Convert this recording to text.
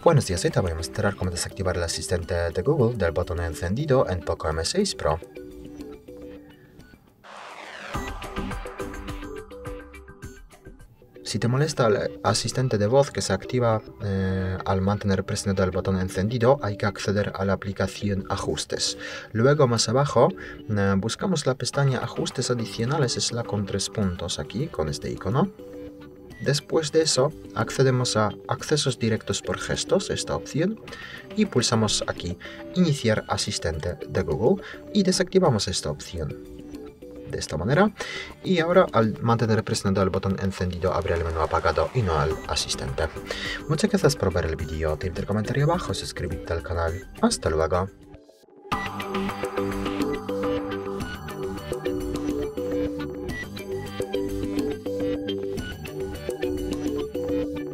Buenos días, hoy te voy a mostrar cómo desactivar el asistente de Google del botón encendido en Poco M6 Pro. Si te molesta el asistente de voz que se activa al mantener presionado el botón encendido, hay que acceder a la aplicación Ajustes. Luego más abajo buscamos la pestaña Ajustes adicionales, es la con 3 puntos aquí, con este icono. Después de eso, accedemos a Accesos directos por gestos, esta opción, y pulsamos aquí Iniciar asistente de Google y desactivamos esta opción. De esta manera, y ahora al mantener presionado el botón encendido abre el menú apagado y no al asistente. Muchas gracias por ver el vídeo, te invito a comentario abajo, suscribirte al canal. Hasta luego.